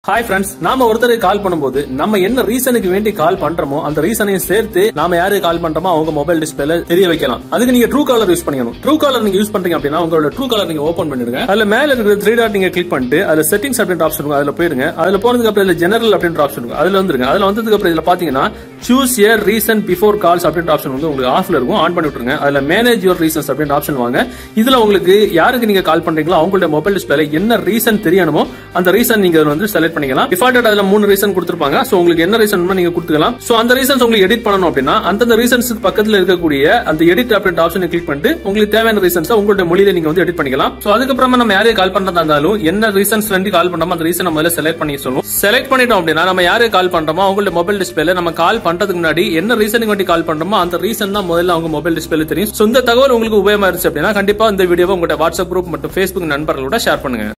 Hi friends, நாம ஒருத்தருக்கு கால் பண்ணும்போது நம்ம என்ன ரீசனுக்கு வேண்டி கால் பண்றோமோ அந்த ரீசனையும் சேர்த்து நாம யாருக்கு கால் பண்றோமோ அவங்க மொபைல் டிஸ்பிளேல தெரிய வைக்கலாம். அதுக்கு நீங்க ட்ரூ காலர் யூஸ் பண்ணிக்கணும். ட்ரூ காலர் நீங்க யூஸ் பண்றீங்க அப்படின்னா உங்களோட ட்ரூ காலர் நீங்க ஓபன் பண்ணிடுங்க. அதுல மேல இருக்கிற 3 டாட் நீங்க கிளிக் பண்ணிட்டு அதுல செட்டிங்ஸ் அப்படின்ற ஆப்ஷன் இருக்கும். அதுல போயிருங்க. அதுல போனதுக்கு அப்புறம் இதுல ஜெனரல் அப்படின்ற ஆப்ஷன் இருக்கும். அதுல வந்துருங்க. அதுல வந்ததுக்கு அப்புறம் இதுல பாத்தீங்கன்னா choose your reason before calls அப்படின்ற ஆப்ஷன் வந்து உங்களுக்கு ஆஃப்ல இருக்கும். ஆன் பண்ணி விட்டுருங்க. அதுல மேனேஜ் யுவர் ரீசன்ஸ் அப்படின்ற ஆப்ஷன் வாங்க. இதுல உங்களுக்கு யாருக்கு நீங்க கால் பண்றீங்களோ அவங்களோட மொபைல் டிஸ்பிளேல என்ன ரீசன் தெரியணுமோ அந்த ரீசன் நீங்க வந்து செலக்ட் பண்ணிக்கலாம். டிஃபால்ட்டா அதுல 3 ரீசன் கொடுத்திருப்பாங்க. சோ உங்களுக்கு என்ன ரீசன் நீங்க கொடுத்துக்கலாம். சோ அந்த ரீசன்ஸ் உங்களுக்கு எடிட் பண்ணனும் அப்படின்னா அந்த ரீசன்ஸ்க்கு பக்கத்துல இருக்கக்கூடிய அந்த எடிட் அப்படின்ற ஆப்ஷனை கிளிக் பண்ணிட்டு உங்களுக்கு தேவையான ரீசன்ஸ் உங்களுடைய மொழியில நீங்க வந்து எடிட் பண்ணிக்கலாம். சோ அதுக்கு அப்புறமா நம்ம யாரையும் கால் பண்றதா இருந்தாலும் என்ன ரீசன்ஸ் ரெண்டு கால் பண்றோமோ அந்த ரீசன் முதல்ல செலக்ட் பண்ணி சொல்லணும். செலக்ட் பண்ணிட்டோம் அப்படின்னா நம்ம யாரையும் கால் பண்றோமோ அவங்களுடைய மொபைல் டிஸ்பிளேல நம்ம கால் பண்றதுக்கு முன்னாடி என்ன ரீசனுக்கு வேண்டி கால் பண்றோமோ அந்த ரீசன் தான் முதல்ல அவங்க மொபைல் டிஸ்பிளேல தெரியும். சோ இந்த தகவல் உங்களுக்கு உபயோகமா இருந்துச்சு அப்படின்னா கண்டிப்பா இந்த வீடியோவை உங்களுடைய வாட்ஸ்அப் குரூப் மற்றும் Facebook நண்பர்களோட ஷேர் பண்ணுங்க.